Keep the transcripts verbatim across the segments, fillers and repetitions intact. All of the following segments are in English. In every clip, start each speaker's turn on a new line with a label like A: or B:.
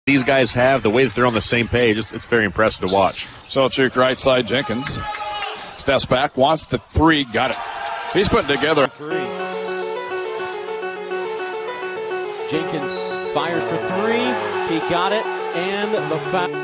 A: these guys have, the way that they're on the same page, it's, it's very impressive to watch.
B: Selchuk right side, Jenkins steps back, wants the three, got it. He's putting together
C: three. Jenkins fires for three. He got it, and the foul.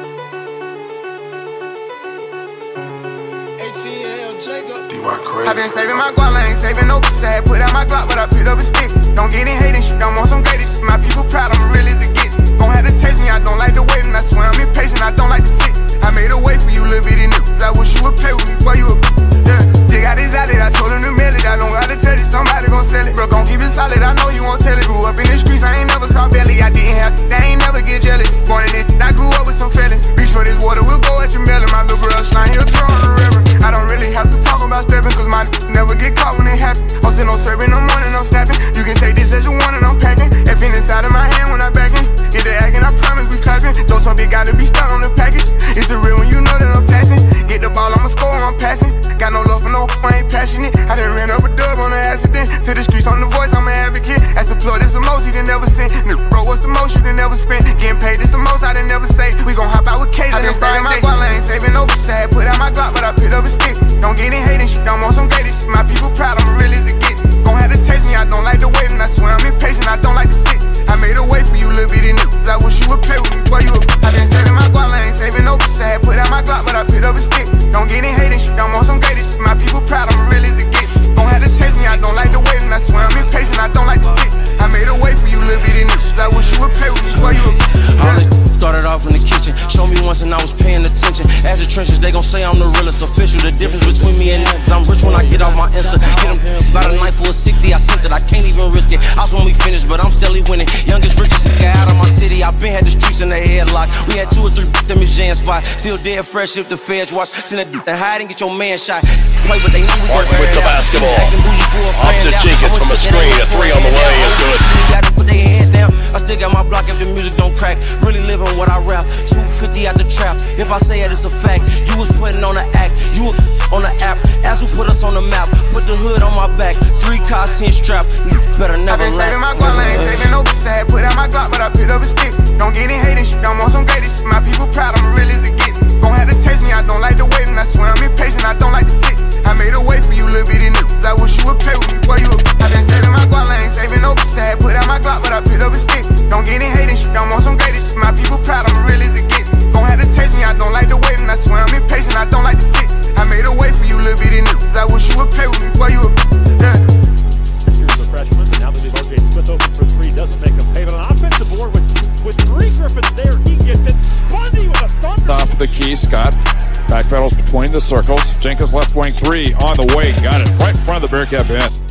D: I've been saving my guap, I ain't saving no bitch. I had put out my Glock, but I picked up a stick. Don't get in hating shit, don't want some gated shit. My people proud, I'm real as it gets. Gon' have to taste me, I don't like the wait, and I swear I'm impatient, I don't like to sit. I made a way for you, little bitty niggas. I wish you would play with me, boy, you a yeah. Jig got his out it, I told him to mail it. I don't gotta tell you, somebody gon' sell it. Bro, gon' keep it solid, I know you won't tell it. Grew up in the streets, I ain't never saw belly. I didn't have, they ain't never get jealous. Born in it, I grew up with some feelings. Reach for this water, we'll go at your melon. My little girl shine, he'll draw on the river. I don't really have to talk about stepping, cause my never get caught when it happen. I'm still on serving, I'm running, I'm snapping. You can take this as you want and I'm packing. F in inside of my hand when I'm backing. Get the acting, I promise we clapping. Those so big, gotta be stuck on the package. It's the real when you know that I'm passing. Get the ball, I'ma score, I'm passing. Got no love for no, I ain't passionate. I done ran up a dub on an accident. To the streets on the voice, I'm an advocate. As the plug, this the most you done never sent. Bro, what's the most you done never spent? Getting paid, this the most I done never say. We gon' hop out with K's. I been saving my guap, I ain't saving no bitch. I had put out my Glock, but I picked up a stick. Don't get in hating shit, don't want some gated shit. My people proud, I'm real as it gets. Gon' have to taste me, I don't like the wait, and I swear I'm impatient, I don't like to sit. I made a way for you, little bitty niggas. I wish you would play with me, boy, you a I been saving my guap, I ain't saving no bitch. I had put out my Glock, but I picked up a stick. Don't get in hating shit, don't want some gated shit. My people proud, I'm real as it gets. Gon' have to taste me, I don't like the wait, and I swear I'm impatient, I don't like to sit. I made a way for you, little bitty niggas. I wish you would play with me, boy, you a yeah.
E: Started off in the kitchen, show me once and I was paying attention. As the trenches, they gon' say I'm the realest official. The difference between me and them is I'm rich when I get off my Insta. Get them about a knife for a sixty, I sent it, I can't even risk it. I was when we finished, but I'm steadily winning. Youngest, richest guy out of my city, I been had the streets in the headlock. We had two or three them in jam spot. Still dead fresh if the feds watch. Send that and hide and get your man shot. Play, but they know we work
F: with the basketball. Off to Jenkins from a screen, a three on the way is good.
E: Put their hands down. I still got my block if the music don't crack. Really living what I rap. two fifty out the trap. If I say it, it's a fact. You was putting on the act. You was on the app. As who put us on the map. Put the hood on my back. Three cars in strap. You better never
D: I been
E: lack.
D: saving my guap, I ain't saving no bitch. I had put out my Glock, but I picked up a stick. Don't get in hating shit, don't want some gated shit. My people proud, I'm real as it gets. Gon' have to taste me, I don't like the wait, and I swear I'm impatient, I don't like to sit. I made a way for you, little bitty niggas. I wish you would play with me, boy, you a I been saving my guap, I ain't saving no bitch. I had put out my Glock, but I picked up a stick. Don't get in hating shit, don't want some gated shit. My people proud, I'm real as it gets. Gon' have to taste me, I don't like the wait, and I swear I'm impatient, I don't like to sit. I made a way for you, little bitty niggas. I wish you would play with me, boy, you a yeah.
G: Here's the freshman, and now that O J Smith open for three, doesn't make a payment on offensive board with with three Griffins there. He gets it. Bundy with a thunder.
B: top of the key. Scott backpedals between the circles. Jenkins left wing three on the way. Got it right in front of the Bearcat bench.